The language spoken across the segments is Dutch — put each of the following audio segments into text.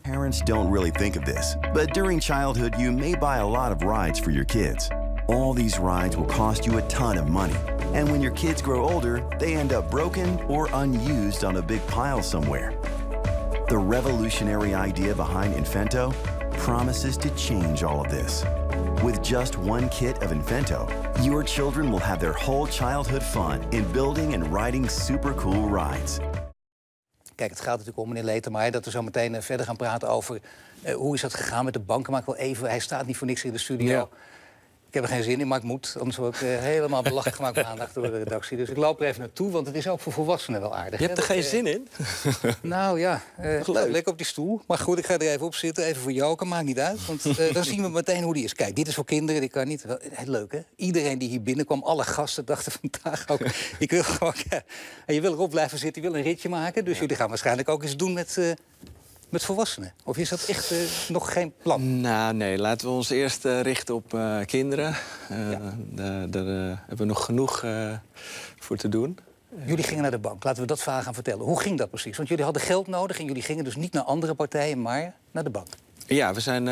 Parents don't really think of this, but during childhood you may buy a lot of rides for your kids. All these rides will cost you a ton of money. And when your kids grow older, they end up broken or unused on a big pile somewhere. The revolutionary idea behind Invento promises to change all of this. With just one kit of Invento, your children will have their whole childhood fun in building and riding super cool rides. Kijk, het gaat natuurlijk om, meneer Letermeijer, dat we zo meteen verder gaan praten over hoe is dat gegaan met de banken. Maar ik wil even, hij staat niet voor niks in de studio. Ja. Ik heb er geen zin in, maar ik moet. Anders word ik helemaal belachelijk gemaakt maandag door de redactie. Dus ik loop er even naartoe, want het is ook voor volwassenen wel aardig. Je hebt er geen zin in? Nou ja, lekker op die stoel. Maar goed, ik ga er even op zitten, even voor joken, maakt niet uit. Want dan zien we meteen hoe die is. Kijk, dit is voor kinderen, die kan niet. Heel leuk, hè? Iedereen die hier binnenkwam, alle gasten dachten vandaag ook... ik wil gewoon... En je wil erop blijven zitten, je wil een ritje maken. Dus jullie gaan waarschijnlijk ook eens doen met volwassenen? Of is dat echt nog geen plan? Nou, nee. Laten we ons eerst richten op kinderen. Daar hebben we nog genoeg voor te doen. Jullie gingen naar de bank. Laten we dat verhaal gaan vertellen. Hoe ging dat precies? Want jullie hadden geld nodig en jullie gingen dus niet naar andere partijen, maar naar de bank. Ja, we zijn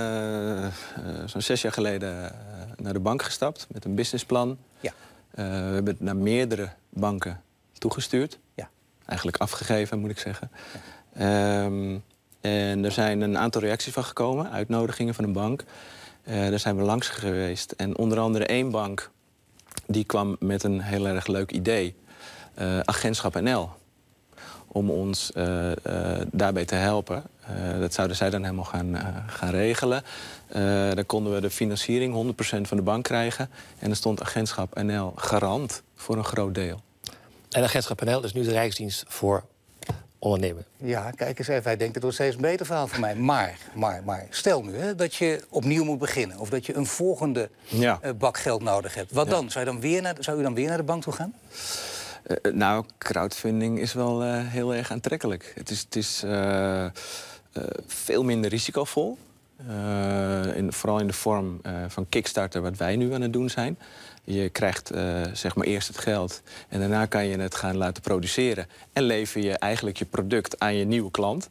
zo'n 6 jaar geleden naar de bank gestapt met een businessplan. Ja. We hebben het naar meerdere banken toegestuurd. Ja. Eigenlijk afgegeven, moet ik zeggen. Ja. En er zijn een aantal reacties van gekomen, uitnodigingen van een bank. Daar zijn we langs geweest. En onder andere één bank die kwam met een heel erg leuk idee. Agentschap NL. Om ons daarbij te helpen. Dat zouden zij dan helemaal gaan regelen. Dan konden we de financiering 100% van de bank krijgen. En er stond Agentschap NL garant voor een groot deel. En Agentschap NL is nu de Rijksdienst voor ondernemen. Ja, kijk eens even. Hij denkt, het wordt steeds een beter verhaal voor mij. Maar stel nu dat je opnieuw moet beginnen. Of dat je een volgende bak geld nodig hebt. Wat dan? Zou u dan weer naar de bank toe gaan? Nou, crowdfunding is wel heel erg aantrekkelijk. Het is veel minder risicovol. Vooral in de vorm van Kickstarter, wat wij nu aan het doen zijn. Je krijgt zeg maar eerst het geld en daarna kan je het gaan laten produceren. En lever je eigenlijk je product aan je nieuwe klant.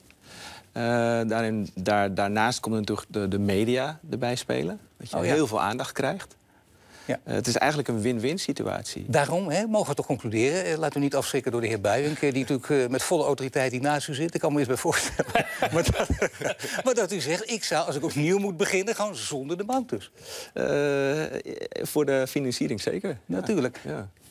Daarnaast komt natuurlijk de media erbij spelen. Dat je heel veel aandacht krijgt. Ja. Het is eigenlijk een win-win situatie. Daarom mogen we toch concluderen. Laten we niet afschrikken door de heer Buijink, die natuurlijk met volle autoriteit hier naast u zit. Ik kan me eens bij voorstellen. maar dat u zegt, ik zou, als ik opnieuw moet beginnen, gewoon zonder de bank dus. Voor de financiering zeker. Natuurlijk. Ja.